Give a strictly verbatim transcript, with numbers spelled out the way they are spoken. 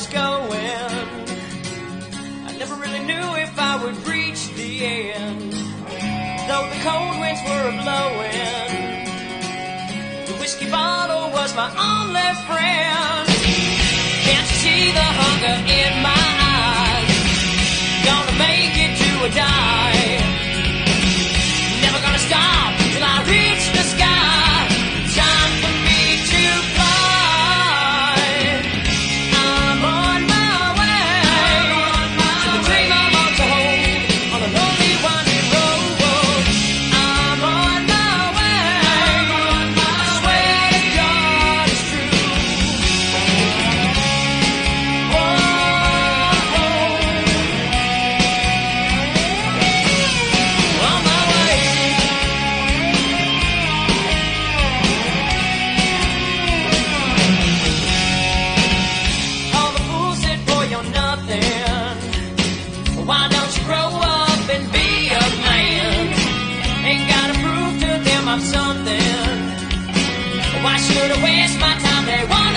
was going. I never really knew if I would reach the end. Though the cold winds were a-blowing, the whiskey bottle was my only friend. Can't you see the hunger in my eyes? Gonna make it to a die. Never gonna stop till I reach the sky. Time for me to fly. I'm on my way to the dream I want to hold on a lonely winding road. I'm on my way. I swear to God it's true. Whoa, whoa. On my way. All the fools said, boy, you're nothing. Why don't you grow up and be a man? Ain't gotta prove to them I'm something. Why should I waste my time? They want